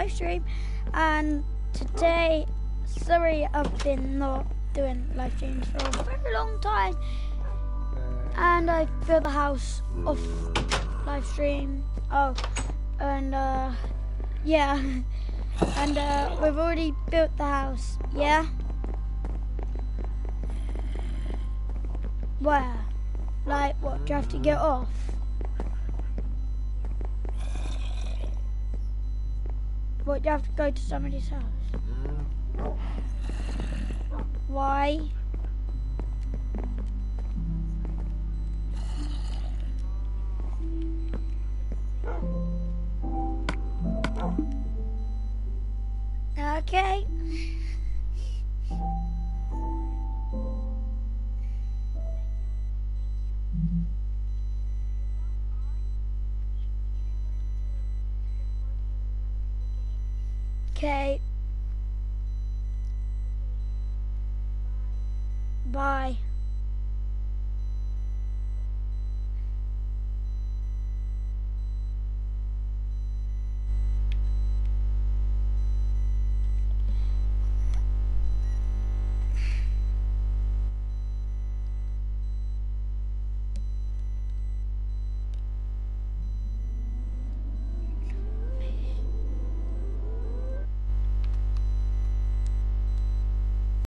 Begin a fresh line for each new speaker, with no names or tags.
live stream. And today, sorry I've been not doing live streams for a very long time. And I built the house off live stream. Oh, and yeah. And we've already built the house, yeah? Where? Like, what, do you have to get off? What, do you have to go to somebody's house? Why? Okay. Okay. Bye.